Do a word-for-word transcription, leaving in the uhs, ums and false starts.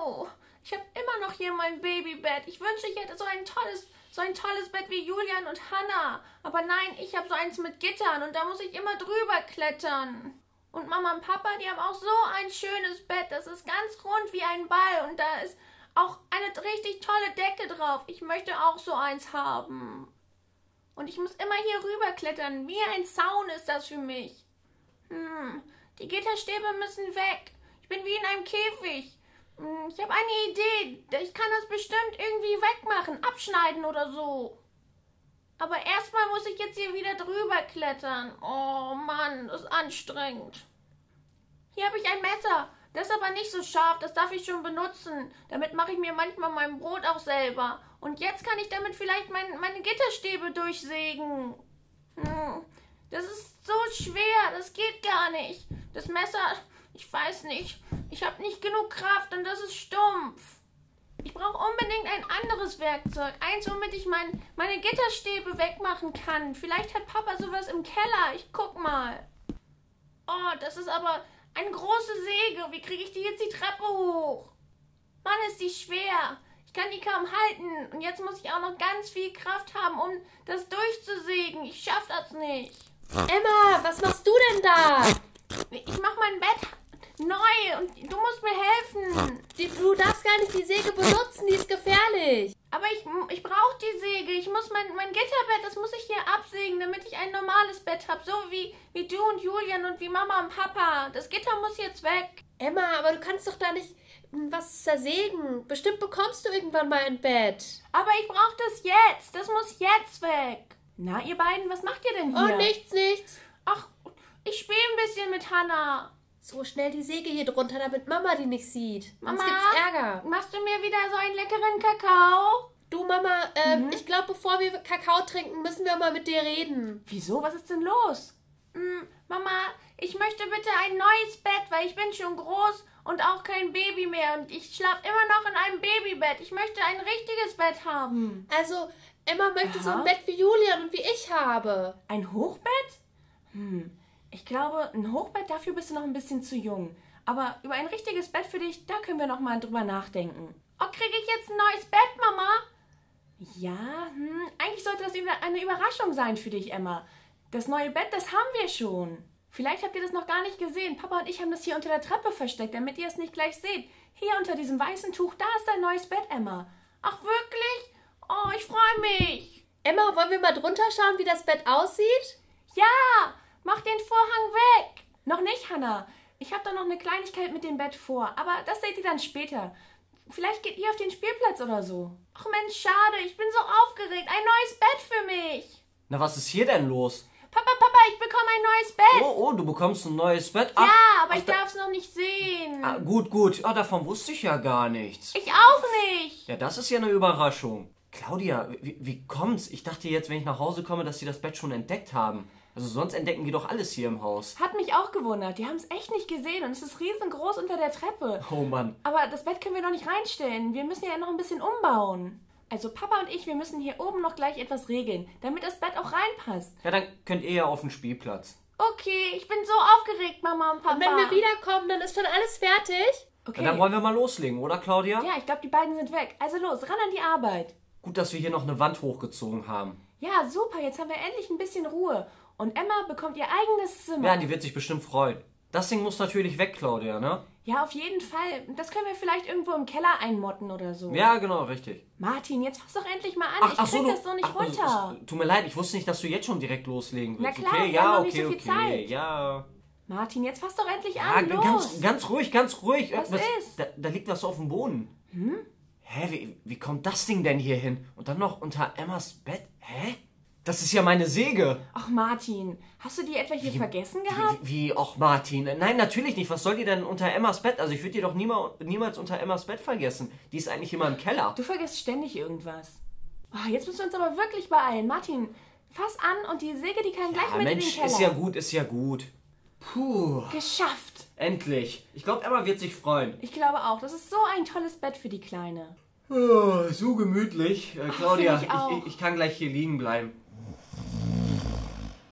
Oh, ich habe immer noch hier mein Babybett. Ich wünschte, ich hätte so ein tolles, so ein tolles Bett wie Julian und Hannah. Aber nein, ich habe so eins mit Gittern und da muss ich immer drüber klettern. Und Mama und Papa, die haben auch so ein schönes Bett. Das ist ganz rund wie ein Ball und da ist auch eine richtig tolle Decke drauf. Ich möchte auch so eins haben. Und ich muss immer hier rüberklettern. Wie ein Zaun ist das für mich. Hm, die Gitterstäbe müssen weg. Ich bin wie in einem Käfig. Hm, ich habe eine Idee. Ich kann das bestimmt irgendwie wegmachen, abschneiden oder so. Aber erstmal muss ich jetzt hier wieder drüber klettern. Oh Mann, das ist anstrengend. Hier habe ich ein Messer. Das ist aber nicht so scharf, das darf ich schon benutzen. Damit mache ich mir manchmal mein Brot auch selber. Und jetzt kann ich damit vielleicht mein, meine Gitterstäbe durchsägen. Hm, das ist so schwer, das geht gar nicht. Das Messer, ich weiß nicht. Ich habe nicht genug Kraft und das ist stumpf. Ich brauche unbedingt ein anderes Werkzeug. Eins, womit ich mein, meine Gitterstäbe wegmachen kann. Vielleicht hat Papa sowas im Keller. Ich guck mal. Oh, das ist aber eine große Säge. Wie kriege ich die jetzt die Treppe hoch? Mann, ist die schwer. Ich kann die kaum halten. Und jetzt muss ich auch noch ganz viel Kraft haben, um das durchzusägen. Ich schaff das nicht. Emma, was machst du denn da? Ich mach mein Bett neu und du musst mir helfen. Die, du darfst gar nicht die Säge benutzen, die ist gefährlich. Aber ich, ich brauche die Säge. Ich muss mein, mein Gitterbett, das muss ich hier absägen, damit ich ein normales Bett habe. So wie, wie du und Julian und wie Mama und Papa. Das Gitter muss jetzt weg. Emma, aber du kannst doch da nicht was zersägen. Bestimmt bekommst du irgendwann mal ein Bett. Aber ich brauche das jetzt. Das muss jetzt weg. Na, ihr beiden, was macht ihr denn hier? Oh, nichts, nichts. Ach, ich spiele ein bisschen mit Hannah. So schnell die Säge hier drunter, damit Mama die nicht sieht. Sonst Mama, gibt's Ärger. Machst du mir wieder so einen leckeren Kakao? Du, Mama, ähm, Mhm. ich glaube, bevor wir Kakao trinken, müssen wir mal mit dir reden. Wieso? Was ist denn los? Hm, Mama, ich möchte bitte ein neues Bett, weil ich bin schon groß und auch kein Baby mehr. Und ich schlafe immer noch in einem Babybett. Ich möchte ein richtiges Bett haben. Also, Emma möchte so Aha. ein Bett wie Julian und wie ich habe. Ein Hochbett? Hm, ich glaube, ein Hochbett, dafür bist du noch ein bisschen zu jung. Aber über ein richtiges Bett für dich, da können wir noch mal drüber nachdenken. Oh, kriege ich jetzt ein neues Bett, Mama? Ja, hm, eigentlich sollte das eine Überraschung sein für dich, Emma. Das neue Bett, das haben wir schon. Vielleicht habt ihr das noch gar nicht gesehen. Papa und ich haben das hier unter der Treppe versteckt, damit ihr es nicht gleich seht. Hier unter diesem weißen Tuch, da ist dein neues Bett, Emma. Ach, wirklich? Oh, ich freue mich. Emma, wollen wir mal drunter schauen, wie das Bett aussieht? Ja, mach den Vorhang weg. Noch nicht, Hannah. Ich habe da noch eine Kleinigkeit mit dem Bett vor, aber das seht ihr dann später. Vielleicht geht ihr auf den Spielplatz oder so. Ach Mensch, schade, ich bin so aufgeregt. Ein neues Bett für mich. Na, was ist hier denn los? Papa, Papa, ich bekomme ein neues Bett. Oh, oh, du bekommst ein neues Bett? Ja, Ach, aber ach, ich da- darf es noch nicht sehen. Ah, gut, gut. Ah, davon wusste ich ja gar nichts. Ich auch nicht. Ja, das ist ja eine Überraschung. Claudia, wie, wie kommt's? Ich dachte jetzt, wenn ich nach Hause komme, dass sie das Bett schon entdeckt haben. Also sonst entdecken die doch alles hier im Haus. Hat mich auch gewundert. Die haben es echt nicht gesehen und es ist riesengroß unter der Treppe. Oh Mann. Aber das Bett können wir noch nicht reinstellen. Wir müssen ja noch ein bisschen umbauen. Also Papa und ich, wir müssen hier oben noch gleich etwas regeln, damit das Bett auch reinpasst. Ja, dann könnt ihr ja auf den Spielplatz. Okay, ich bin so aufgeregt, Mama und Papa. Und wenn wir wiederkommen, dann ist schon alles fertig? Okay. Ja, dann wollen wir mal loslegen, oder Claudia? Ja, ich glaube, die beiden sind weg. Also los, ran an die Arbeit. Gut, dass wir hier noch eine Wand hochgezogen haben. Ja, super, jetzt haben wir endlich ein bisschen Ruhe. Und Emma bekommt ihr eigenes Zimmer. Ja, die wird sich bestimmt freuen. Das Ding muss natürlich weg, Claudia, ne? Ja, auf jeden Fall. Das können wir vielleicht irgendwo im Keller einmotten oder so. Ja, genau, richtig. Martin, jetzt fass doch endlich mal an. ich krieg du- das so nicht ach, runter. also, es- Tut mir leid, ich wusste nicht, dass du jetzt schon direkt loslegen willst. Na klar, okay, wir ja, haben noch okay, nicht so viel okay, Zeit. ja. Martin, jetzt fass doch endlich Ja, an. Los. ganz, ganz ruhig, ganz ruhig. Was ist? Da, da liegt was auf dem Boden. Hm? Hä, wie, wie kommt das Ding denn hier hin? Und dann noch unter Emmas Bett? Hä? Das ist ja meine Säge. Ach, Martin, hast du die etwa hier vergessen gehabt? Wie, wie, och Martin. Nein, natürlich nicht. Was soll die denn unter Emmas Bett? Also ich würde die doch niemals, niemals unter Emmas Bett vergessen. Die ist eigentlich immer im Keller. Du vergisst ständig irgendwas. Oh, jetzt müssen wir uns aber wirklich beeilen. Martin, fass an und die Säge, die kann gleich Ja, mit in Mensch, den Keller. ist ja gut, ist ja gut. Puh, Geschafft. endlich. Ich glaube, Emma wird sich freuen. Ich glaube auch, das ist so ein tolles Bett für die Kleine. Oh, so gemütlich. Äh, Claudia, find ich auch. ich, ich, ich kann gleich hier liegen bleiben.